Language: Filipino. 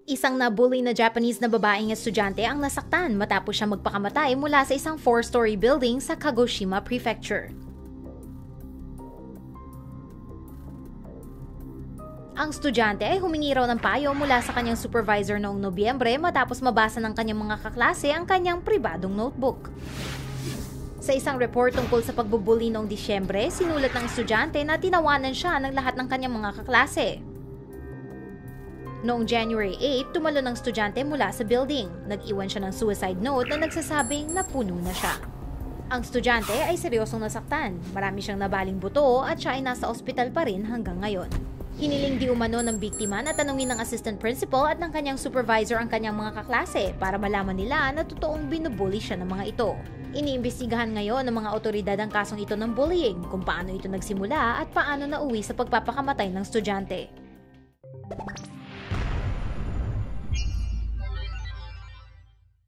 Isang nabully na Japanese na babaeng estudyante ang nasaktan matapos siya magpakamatay mula sa isang 4-story building sa Kagoshima Prefecture. Ang estudyante ay humingi raw ng payo mula sa kanyang supervisor noong Nobyembre matapos mabasa ng kanyang mga kaklase ang kanyang pribadong notebook. Sa isang report tungkol sa pagbubully noong Disyembre, sinulat ng estudyante na tinawanan siya ng lahat ng kanyang mga kaklase. Noong January 8, tumalon ng estudyante mula sa building. Nag-iwan siya ng suicide note na nagsasabing napuno na siya. Ang estudyante ay seryosong nasaktan. Marami siyang nabaling buto at siya ay nasa ospital pa rin hanggang ngayon. Hiniling di umano ng biktima na tanungin ng assistant principal at ng kanyang supervisor ang kanyang mga kaklase para malaman nila na totoong binubully siya ng mga ito. Iniimbestigahan ngayon ng mga otoridad ang kasong ito ng bullying, kung paano ito nagsimula at paano nauwi sa pagpapakamatay ng estudyante.